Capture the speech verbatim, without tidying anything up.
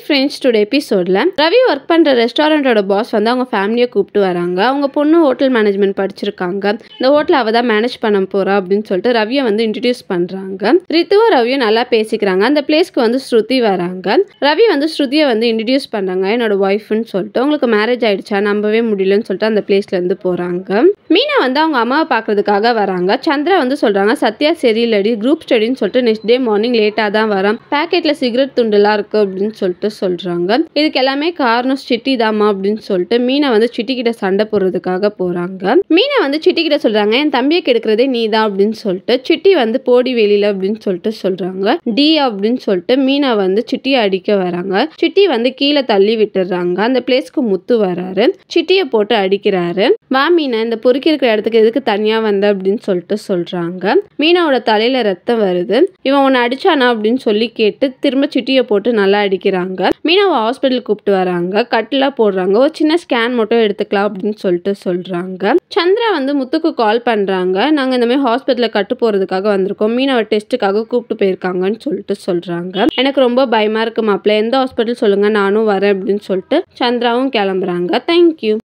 Friends, today எபிசோட்ல Ravi work பண்ற ரெஸ்டாரண்டோட pass வந்து அவங்க ஃபேமிலியை கூப்பிட்டு வராங்க. அவங்க பொண்ணு ஹோட்டல் மேனேஜ்மெண்ட் படிச்சிருக்காங்க. இந்த ஹோட்டல் அவ தான் மேனேஜ் பண்ண போறா அப்படின்னு சொல்லிட்டு ரவியை வந்து இன்ட்ரடியூஸ் பண்றாங்க. ரித்துவும் ரவியும் நல்லா பேசிக்கிறாங்க. அந்த பிளேஸ்க்கு வந்து ஸ்ருதி வராங்க. ரவி வந்து ஸ்ருதியை வந்து இன்ட்ரடியூஸ் பண்றாங்க, என்னோட ஒய்ஃப்னு சொல்லிட்டு. உங்களுக்கு மேரேஜ் ஆயிடுச்சா, நம்பவே முடியலன்னு சொல்லிட்டு அந்த பிளேஸ்ல இருந்து போறாங்க. மீனா வந்து அவங்க அம்மாவை பாக்குறதுக்காக வராங்க. சந்திரா வந்து சொல்றாங்க, சத்யா சரியில்லடி, குரூப் ஸ்டடின்னு சொல்லிட்டு நெக்ஸ்ட் டே மார்னிங் லேட்டா தான் வரான், பேக்கெட்ல சிகரெட் துண்டுலாம் இருக்கு அப்படின்னு சொல்லிட்டு சொல்றாங்க. இதுக்கு எல்லாமே காரணம் சிட்டி தாமா அப்படின்னு சொல்லிட்டு மீனா வந்து சிட்டி கிட்ட சண்டை போடுறதுக்காக போறாங்க. மீனா வந்து சிட்டி கிட்ட சொல்றாங்க, என் தம்பியை கெடுக்கிறதே நீ தான் அப்படின்னு சொல்லிட்டு. சிட்டி வந்து போடி வெளியில அப்படின்னு சொல்லிட்டு சொல்றாங்க. டி அப்படின்னு சொல்லிட்டு மீனா வந்து சிட்டியை அடிக்க வராங்க. சிட்டி வந்து கீழே தள்ளி விட்டுறாங்க. அந்த பிளேஸ்க்கு முத்து வராரு. சிட்டியை போட்டு அடிக்கிறாரு. வா மீனா, இந்த பொறுக்கி இருக்கிற இடத்துக்கு எதுக்கு தனியா வந்த அப்படின்னு சொல்லிட்டு சொல்றாங்க. மீனாவோட தலையில ரத்தம் வருது. இவன் உன்னை அடிச்சானா அப்படின்னு சொல்லி கேட்டு திரும்ப சிட்டியை போட்டு நல்லா அடிக்கிறாங்க. மீனாவை ஹாஸ்பிட்டல் கூப்பிட்டு வராங்க. கட்டுலாம் போடுறாங்க. ஒரு சின்ன ஸ்கேன் மட்டும் எடுத்துக்கலாம் அப்படின்னு சொல்லிட்டு சொல்றாங்க. சந்திரா வந்து முத்துக்கு கால் பண்றாங்க, நாங்க இந்த மாதிரி ஹாஸ்பிட்டல்ல கட்டு போறதுக்காக வந்திருக்கோம், மீனாவை டெஸ்ட்டுக்காக கூப்பிட்டு போயிருக்காங்கன்னு சொல்லிட்டு சொல்றாங்க. எனக்கு ரொம்ப பயமா இருக்கு மாப்பிள்ள, எந்த ஹாஸ்பிட்டல் சொல்லுங்க நானும் வரேன் அப்படின்னு சொல்லிட்டு சந்திராவும் கிளம்புறாங்க. தேங்க்யூ.